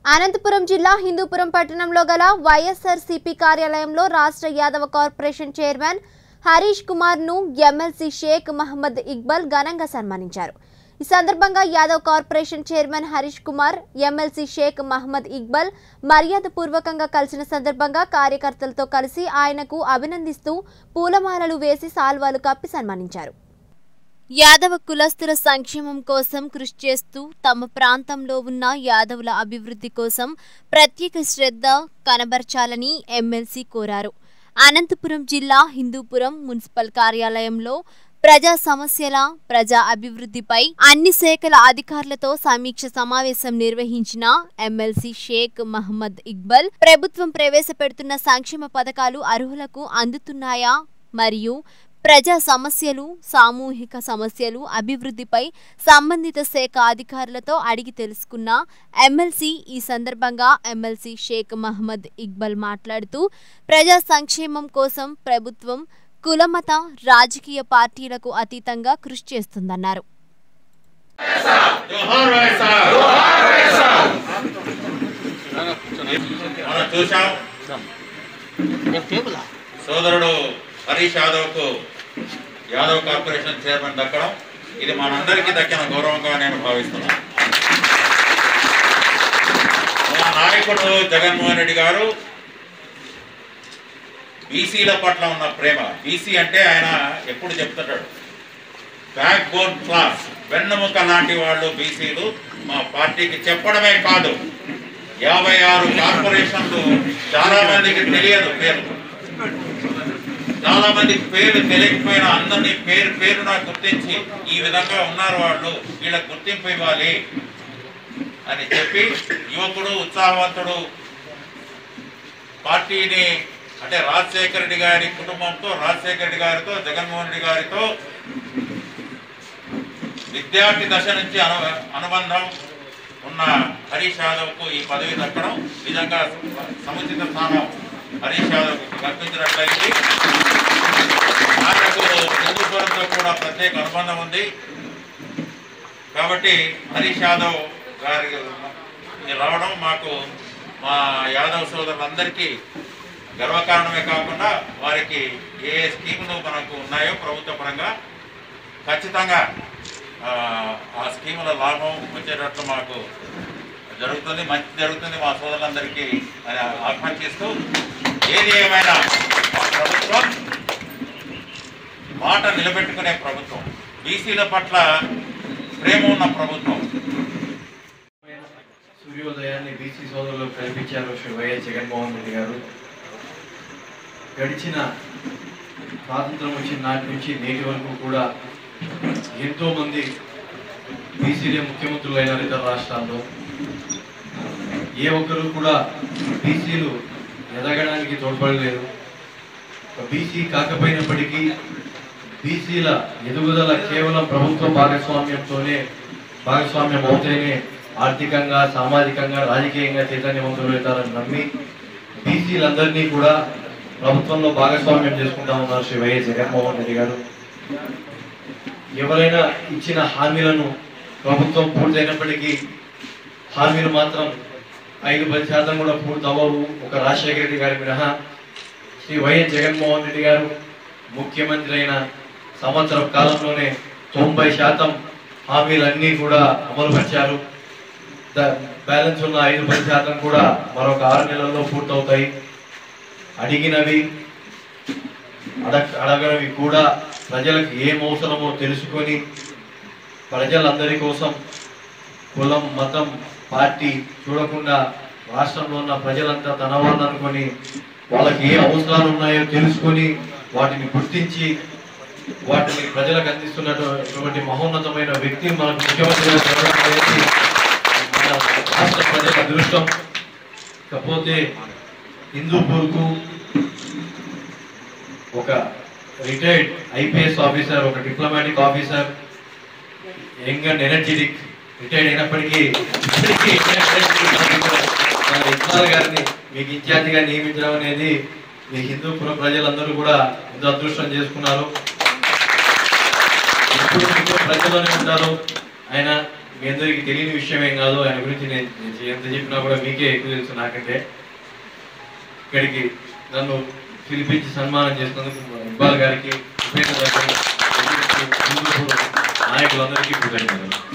అనంతపురం జిల్లా హిందూపురం పట్టణంలో గల వైఎస్ఆర్సీపీ కార్యాలయంలో రాష్ట్ర యాదవ కార్పొరేషన్ చైర్మన్ హరీష్ కుమార్ ను ఎమ్మెల్సీ షేక్ మహమ్మద్ ఇక్బాల్ ఘనంగా సన్మానించారు। ఈ సందర్భంగా Yadav corporation chairman Harish Kumar MLC Sheikh Mohammed Iqbal మర్యాదపూర్వకంగా కలిసిన సందర్భంగా కార్యకర్తలతో కలిసి ఆయనకు అభినందిస్తూ పూలమాలలు వేసి సాల్వాలు కప్పి సన్మానించారు। యాదవ కులస్తుల సంక్షేమం కోసం కృషి చేస్తూ తమ ప్రాంతంలో ఉన్న యాదవుల అభివృద్ధి కోసం ప్రత్యేక శ్రద్ధ కనబర్చాలని ఎమ్మెల్సీ కోరారు। అనంతపురం జిల్లా హిందూపురం మున్సిపల్ కార్యాలయంలో ప్రజా సమస్యల ప్రజా అభివృద్ధిపై అన్ని శాఖల అధికారులతో సమీక్ష సమావేశం నిర్వహించిన ఎమ్మెల్సీ షేక్ మహమ్మద్ ఇక్బాల్ ప్రభుత్వం ప్రవేశపెడుతున్న సంక్షేమ పథకాలు అర్హులకు అందుతున్నాయా మరియు ప్రజా సమస్యలు సామూహిక సమస్యలు అభివృద్ధిపై సంబంధిత శాఖ అధికారులతో అడిగి తెలుసుకున్న ఎమ్మెల్సీ ఈ సందర్భంగా ఎమ్మెల్సీ షేక్ మహమ్మద్ ఇక్బాల్ మాట్లాడుతూ ప్రజా సంక్షేమం కోసం ప్రభుత్వం కులమత రాజకీయ పార్టీలకు అతీతంగా కృషి చేస్తుందన్నారు। సోదరుడు హరీష్ యాదవ్కు యాదవ్ కార్పొరేషన్ చైర్మన్ దక్కడం ఇది మనందరికీ దక్కిన గౌరవంగా నేను భావిస్తున్నాను। మా నాయకుడు జగన్మోహన్ రెడ్డి గారు బీసీల పట్ల ఉన్న ప్రేమ, బీసీ అంటే ఆయన ఎప్పుడు చెప్తుంటాడు బ్యాక్ బోన్ క్లాస్, వెన్నెముక లాంటి వాళ్ళు బీసీలు మా పార్టీకి చెప్పడమే కాదు 56 కార్పొరేషన్లు చాలా మందికి తెలియదు పేరు, చాలా మందికి పేరు తెలియకపోయినా అందరినీ పేరు పేరున గుర్తించి ఈ విధంగా ఉన్నారు వాళ్ళు, వీళ్ళకి గుర్తింపు ఇవ్వాలి అని చెప్పి యువకుడు ఉత్సాహవంతుడు పార్టీని అంటే రాజశేఖర రెడ్డి గారి కుటుంబంతో, రాజశేఖర రెడ్డి గారితో, జగన్మోహన్ రెడ్డి గారితో విద్యార్థి దశ నుంచి అనుబంధం ఉన్న హరీష్ యాదవ్కు ఈ పదవి దక్కడం నిజంగా సముచిత స్థానం హరీష్ యాదవ్ కల్పించినట్లయింది। ఆయనకు హిందూపురంతో కూడా ప్రత్యేక అనుబంధం ఉంది కాబట్టి హరీష్ యాదవ్ గారి రావడం మాకు మా యాదవ్ సోదరులందరికీ గర్వకారణమే కాకుండా వారికి ఏ స్కీములు మనకు ఉన్నాయో ప్రభుత్వ పరంగా ఖచ్చితంగా ఆ స్కీముల లాభం వచ్చేటట్లు మాకు జరుగుతుంది, మంచి జరుగుతుంది మా సోదరులందరికీ అని ఆకాంక్షిస్తూ ఏది ఏమైనా ప్రభుత్వం మాట నిలబెట్టుకునే ప్రభుత్వం, బీసీల పట్ల ప్రేమ ఉన్న ప్రభుత్వం। సూర్యోదయాన్ని బీసీ సోదరులకు కల్పించారు శ్రీ వైఎస్ జగన్మోహన్ రెడ్డి గారు। గడిచిన స్వాతంత్రం వచ్చిన నాటి నుంచి నేటి వరకు కూడా ఎంతోమంది బీసీలే ముఖ్యమంత్రులు అయినారు ఇతర రాష్ట్రాల్లో। ఏ ఒక్కరు కూడా బీసీలు ఎదగడానికి తోడ్పడలేదు। బీసీ కాకపోయినప్పటికీ బీసీల ఎదుగుదల కేవలం ప్రభుత్వ భాగస్వామ్యం అవుతేనే ఆర్థికంగా, సామాజికంగా, రాజకీయంగా చైతన్యవంతులు అవుతారని నమ్మి బీసీలందరినీ కూడా ప్రభుత్వంలో భాగస్వామ్యం చేసుకుంటా ఉన్నారు శ్రీ వైఎస్ జగన్మోహన్ రెడ్డి గారు। ఎవరైనా ఇచ్చిన హామీలను ప్రభుత్వం పూర్తయినప్పటికీ హామీలు మాత్రం 5-10% కూడా పూర్తి అవ్వవు। ఒక రాజశేఖర రెడ్డి గారి మినహా శ్రీ వైఎస్ జగన్మోహన్ రెడ్డి గారు ముఖ్యమంత్రి అయిన సంవత్సర కాలంలోనే 90% హామీలన్నీ కూడా అమలుపరిచారు। బ్యాలెన్స్ ఉన్న 5-10% కూడా మరొక 6 నెలల్లో పూర్తవుతాయి। అడిగినవి అడగనవి కూడా ప్రజలకు ఏం అవసరమో తెలుసుకొని ప్రజలందరి కోసం కులం, మతం, పార్టీ చూడకుండా రాష్ట్రంలో ఉన్న ప్రజలంతా తన వాళ్ళు అనుకొని వాళ్ళకి ఏ అవసరాలు ఉన్నాయో తెలుసుకొని వాటిని గుర్తించి వాటిని ప్రజలకు అందిస్తున్నటువంటి మహోన్నతమైన వ్యక్తి మనకు ముఖ్యమంత్రిగా జరగడం అనేది మన రాష్ట్ర ప్రజల అదృష్టం। కాకపోతే హిందూపూర్కు ఒక రిటైర్డ్ ఐపీఎస్ ఆఫీసర్, ఒక diplomatic officer, young and energetic retired అయినప్పటికీ ఇక్బాల్ గారిని మీకు ఇన్ఛార్జిగా నియమించడం అనేది మీ హిందూపురం ప్రజలందరూ కూడా ఎంతో అదృష్టం చేసుకున్నారు। ఇప్పుడు ప్రజల్లోనే ఉంటారు ఆయన। మీ అందరికీ తెలియని విషయం ఏం కాదు. ఆయన గురించి నేను ఎంత చెప్పినా కూడా మీకే ఎక్కువ తెలుసు నాకంటే. ఇక్కడికి నన్ను పిలిపించి సన్మానం చేసినందుకు ఇక్బాల్ గారికి, ఉపేంద్ర గారికి, నాయకులందరికీ కృతజ్ఞతలు.